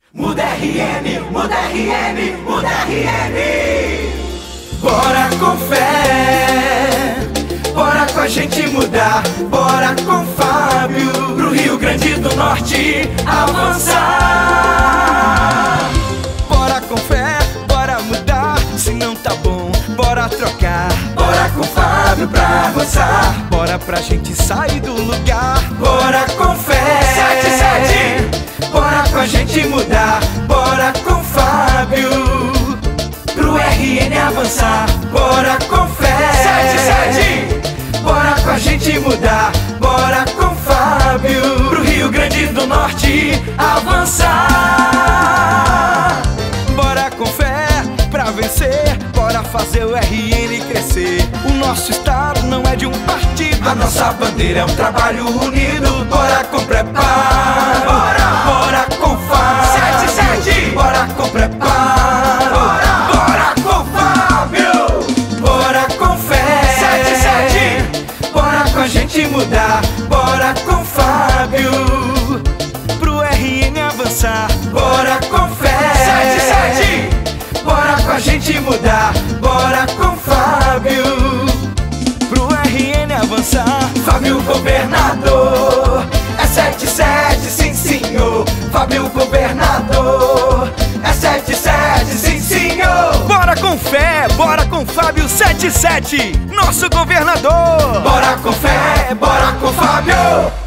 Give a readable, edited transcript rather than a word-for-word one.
Muda RN, muda RN, muda RN. Bora com fé, bora com a gente mudar. Bora com Fábio, pro Rio Grande do Norte avançar. Bora com fé, bora mudar. Se não tá bom, bora trocar. Bora com Fábio pra avançar. Bora pra gente sair do lugar. Bora com fé, 77. Bora com a gente mudar. Bora com Fábio, pro RN avançar. Bora com fé, 77. Bora com a gente mudar. Bora com Fábio, pro Rio Grande do Norte avançar. Bora com fé pra vencer. Bora fazer o RN crescer. O nosso estado não é de um partido. A nossa bandeira é um trabalho unido. Bora com preparo. Bora com Fábio. 77. Bora com preparo. Bora com Fábio. Bora com fé. 77. Bora com a gente mudar. Bora com Fábio, pro RN avançar. Bora com fé. 77. Bora com a gente mudar. Bora com Fábio, pro RN avançar. Fábio governador, é 77, sim senhor. Fábio governador, é 77, sim senhor. Bora com fé, bora com Fábio 77, nosso governador. Bora com fé, bora com Fábio.